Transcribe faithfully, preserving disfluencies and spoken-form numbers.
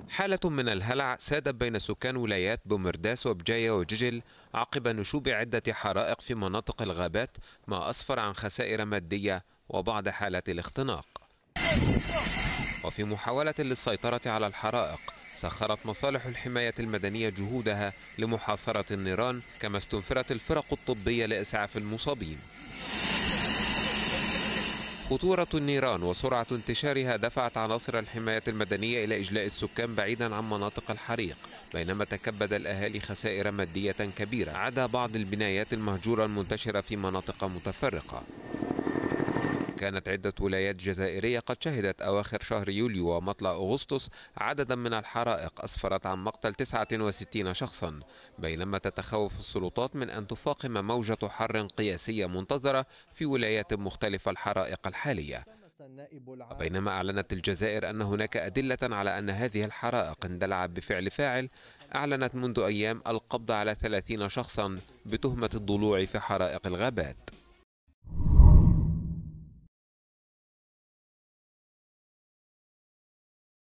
حالة من الهلع سادت بين سكان ولايات بومرداس وبجاية وججل عقب نشوب عدة حرائق في مناطق الغابات، ما أسفر عن خسائر مادية وبعض حالات الاختناق. وفي محاولة للسيطرة على الحرائق سخرت مصالح الحماية المدنية جهودها لمحاصرة النيران، كما استنفرت الفرق الطبية لإسعاف المصابين. خطورة النيران وسرعة انتشارها دفعت عناصر الحماية المدنية إلى إجلاء السكان بعيدا عن مناطق الحريق، بينما تكبد الأهالي خسائر مادية كبيرة عدا بعض البنايات المهجورة المنتشرة في مناطق متفرقة. كانت عدة ولايات جزائرية قد شهدت أواخر شهر يوليو ومطلع أغسطس عددا من الحرائق أسفرت عن مقتل تسعة وستين شخصا، بينما تتخوف السلطات من أن تفاقم موجة حر قياسية منتظرة في ولايات مختلفة الحرائق الحالية. بينما أعلنت الجزائر أن هناك أدلة على أن هذه الحرائق اندلعت بفعل فاعل، أعلنت منذ أيام القبض على ثلاثين شخصا بتهمة الضلوع في حرائق الغابات.